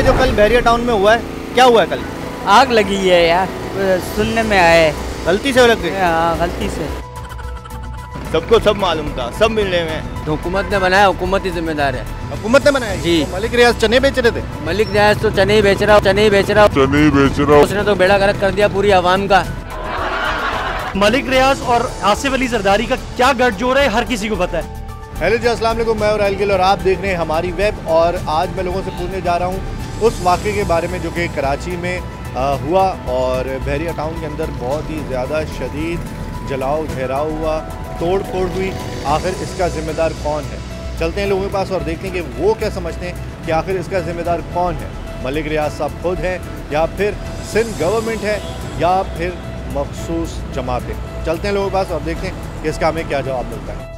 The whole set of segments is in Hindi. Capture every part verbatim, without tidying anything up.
जो कल बहरिया टाउन में हुआ है, क्या हुआ है कल? आग लगी है यार, सुनने में आए। गलती से लग गई? हाँ गलती से। सबको सब मालूम था, सब मिलने में। हुकूमत ने बनाया, हुकूमत ही जिम्मेदार है। हुकूमत ने बनाया जी। तो मलिक रियाज चने बेच रहे थे। मलिक रियाज तो चने ही बेच रहा चने ही बेच रहा चने ही बेच रहा उसने तो बेड़ा गर्क कर दिया पूरी आवाम का। मलिक रियाज और आसिफ अली जरदारी का क्या गठजोड़ है, हर किसी को पता है। हेलो जी, अस्सलाम वालेकुम, मैं और गिल और आप देख रहे हैं हमारी वेब। और आज मैं लोगों से पूछने जा रहा हूँ उस वाक़े के बारे में जो कि कराची में आ, हुआ और बहरिया टाउन के अंदर बहुत ही ज़्यादा शदीद जलाओ घेराव हुआ, तोड़ फोड़ हुई। आखिर इसका ज़िम्मेदार कौन है? चलते हैं लोगों के पास और देखते हैं कि वो क्या समझते हैं कि आखिर इसका ज़िम्मेदार कौन है। मलिक रियाज साहब खुद हैं या फिर सिंध गवर्नमेंट है या फिर मखसूस जमातें? चलते हैं लोगों के पास और देखते हैं कि इसका हमें क्या जवाब मिलता है।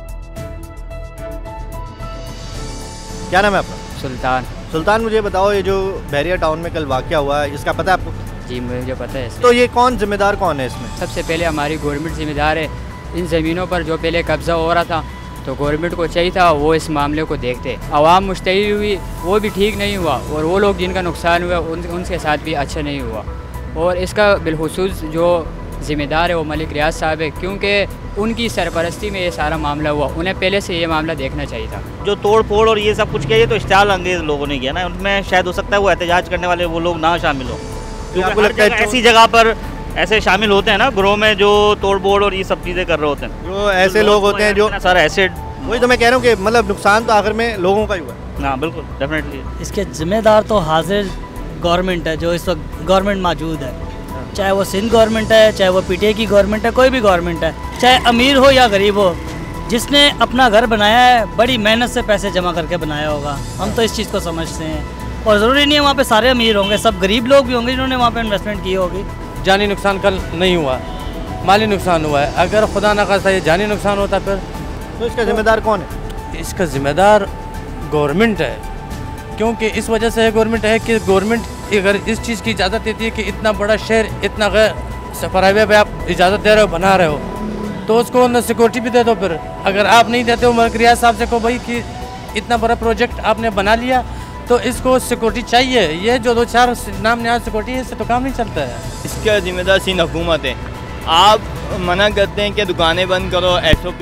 क्या नाम है आपका? सुल्तान। सुल्तान, मुझे बताओ, ये जो बहरिया टाउन में कल वाक़या हुआ है, इसका पता है आपको? जी मुझे पता है इसमें। तो ये कौन जिम्मेदार कौन है इसमें? सबसे पहले हमारी गवर्नमेंट जिम्मेदार है। इन ज़मीनों पर जो पहले कब्ज़ा हो रहा था तो गवर्नमेंट को चाहिए था वो इस मामले को देखते। आवाम मुश्तैल हुई, वो भी ठीक नहीं हुआ, और वो लोग जिनका नुकसान हुआ उन, उनके साथ भी अच्छा नहीं हुआ। और इसका बिलखुसूस जो ज़िम्मेदार है वो मलिक रियाज साहब है, क्योंकि उनकी सरपरस्ती में ये सारा मामला हुआ। उन्हें पहले से ये मामला देखना चाहिए था। जो तोड़ फोड़ और ये सब कुछ किया, ये तो स्टाइल अंग्रेज लोगों ने किया ना। उनमें शायद हो सकता है वो एहतजाज करने वाले वो लोग ना शामिल हो, क्योंकि हर जगह ऐसी जगह पर ऐसे शामिल होते हैं ना ग्रोह में जो तोड़ फोड़ और ये सब चीज़ें कर रहे होते हैं। जो ऐसे लोग होते हैं जो सारा एसिड, वही तो मैं कह रहा हूँ कि मतलब नुकसान तो आखिर में लोगों का ही हुआ। हाँ बिल्कुल, डेफिनेटली। इसके जिम्मेदार तो हाजिर गवर्नमेंट है, जो इस वक्त गवर्नमेंट मौजूद है, चाहे वो सिंध गवर्नमेंट है, चाहे वो पीटीआई की गवर्नमेंट है, कोई भी गवर्नमेंट है, चाहे अमीर हो या गरीब हो, जिसने अपना घर बनाया है बड़ी मेहनत से पैसे जमा करके बनाया होगा। हम तो इस चीज़ को समझते हैं, और ज़रूरी नहीं है वहाँ पे सारे अमीर होंगे, सब गरीब लोग भी होंगे जिन्होंने वहाँ पे इन्वेस्टमेंट की होगी। जानी नुकसान कल नहीं हुआ, माली नुकसान हुआ है। अगर खुदा न खास्ता ये जानी नुकसान होता फिर तो इसका जिम्मेदार कौन है? इसका ज़िम्मेदार गवर्नमेंट है, क्योंकि इस वजह से गवर्नमेंट है कि गवर्नमेंट अगर इस चीज़ की इजाज़त देती है कि इतना बड़ा शहर इतना गैर सफर हाईवे पे आप इजाज़त दे रहे हो, बना रहे हो, तो उसको न सिक्योरिटी भी दे दो। फिर अगर आप नहीं देते हो मलिक रियाज साहब से को भाई कि इतना बड़ा प्रोजेक्ट आपने बना लिया तो इसको सिक्योरिटी चाहिए। ये जो दो चार नाम नया सिक्योरिटी है, इससे तो काम नहीं चलता है। इसका जिम्मेदार सिंध हुकूमत है। आप मना करते हैं कि दुकानें बंद करो, एस ओ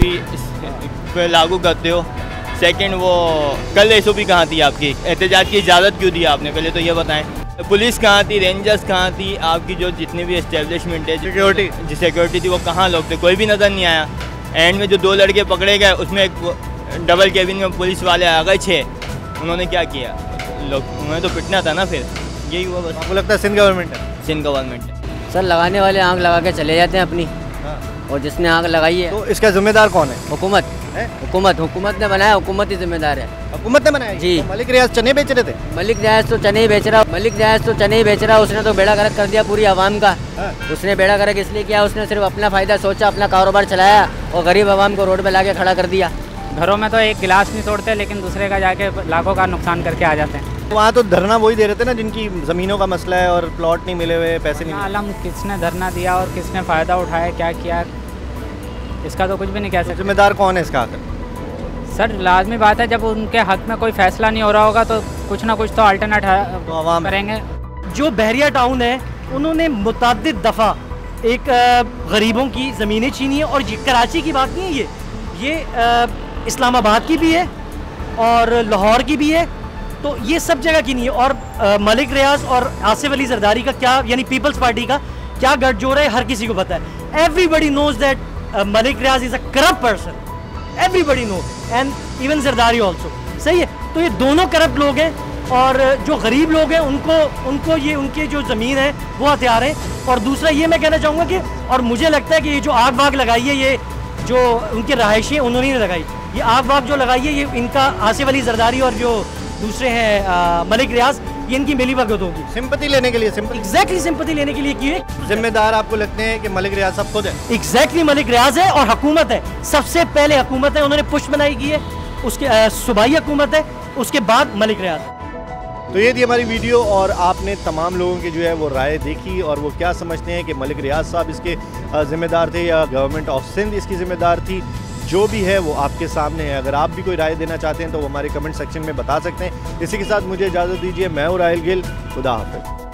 पी लागू करते हो। सेकंड, वो कल एस ओ पी कहाँ थी आपकी? एहतजाज की इजाज़त क्यों दी आपने? पहले तो ये बताएं। पुलिस कहाँ थी? रेंजर्स कहाँ थी? आपकी जो जितनी भी एस्टेब्लिशमेंट है, सिक्योरिटी जी सिक्योरिटी थी, वो कहाँ लोग थे? कोई भी नज़र नहीं आया। एंड में जो दो लड़के पकड़े गए उसमें एक डबल केबिन में पुलिस वाले आ गए छः। उन्होंने क्या किया? लोग उन्हें तो पिटना था ना। फिर यही हुआ बस। आपको लगता है सिंध गवर्नमेंट है? सिंध गवर्नमेंट है सर, लगाने वाले आग लगा के चले जाते हैं अपनी। हाँ। और जिसने आग लगाई है तो इसका जिम्मेदार कौन है? हुकूमत है। हुकूमत हुकूमत ने बनाया, हुकूमत ही जिम्मेदार है। हुकूमत ने बनाया जी। तो मलिक रियाज चने बेच रहे थे। मलिक रियाज तो चने ही बेच रहा मलिक रियाज तो चने ही बेच रहा उसने तो बेड़ा गर्क कर दिया पूरी आवाम का। हाँ। उसने बेड़ा गर्क इसलिए किया, उसने सिर्फ अपना फ़ायदा सोचा, अपना कारोबार चलाया और गरीब आवाम को रोड पे लाके खड़ा कर दिया। घरों में तो एक गिलास नहीं तोड़ते, लेकिन दूसरे का जाके लाखों का नुकसान करके आ जाते हैं। वहाँ तो धरना वही दे रहे थे ना जिनकी ज़मीनों का मसला है और प्लॉट नहीं मिले हुए, पैसे नहीं मिले। आलम किसने धरना दिया और किसने फ़ायदा उठाया, क्या किया, इसका तो कुछ भी नहीं कह सकते। जिम्मेदार कौन है इसका आखिर? सर लाजमी बात है, जब उनके हक में कोई फैसला नहीं हो रहा होगा तो कुछ ना कुछ तो अल्टरनेट तो आवाम करेंगे। जो बहरिया टाउन है, उन्होंने मुतअद्दिद दफ़ा एक गरीबों की ज़मीनें छीनी है, और ये कराची की बात नहीं है, ये ये इस्लामाबाद की भी है और लाहौर की भी है, तो ये सब जगह की नहीं है। और आ, मलिक रियाज और आसिफ अली जरदारी का क्या, यानी पीपल्स पार्टी का क्या गठजोड़ है, हर किसी को पता है। Everybody knows that Malik Riaz is a corrupt person, everybody know, and even Zardari also. सही है, तो ये दोनों करप्ट लोग हैं, और जो गरीब लोग हैं उनको उनको ये उनकी जो ज़मीन है वो हथियार है। और दूसरा ये मैं कहना चाहूँगा कि, और मुझे लगता है कि ये जो आग वाग लगाई है, ये जो उनके रहायशी हैं उन्होंने नहीं लगाई, ये आग वाग जो लगाई है ये इनका आसिफ अली जरदारी और जो दूसरे हैं मलिक रियाज, ये इनकी मिली भगत होगी। सिंपति लेने के लिए, सिंपति एग्जैक्टली सिंपति लेने के लिए की है। जिम्मेदार आपको लगते हैं कि मलिक रियाज साहब खुद है? एग्जैक्टली मलिक रियाज है, और हुकूमत है। सबसे पहले हुकूमत है, उन्होंने पुश बनाई की है, उसके सूबाई हुकूमत है, उसके बाद मलिक रियाज। तो ये थी हमारी वीडियो, और आपने तमाम लोगों की जो है वो राय देखी और वो क्या समझते हैं कि मलिक रियाज साहब इसके ज़िम्मेदार थे या गवर्नमेंट ऑफ सिंध इसकी ज़िम्मेदार थी। जो भी है वो आपके सामने है। अगर आप भी कोई राय देना चाहते हैं तो वो हमारे कमेंट सेक्शन में बता सकते हैं। इसी के साथ मुझे इजाज़त दीजिए। मैं हूं राहिल गिल। खुदा हाफ़िज़।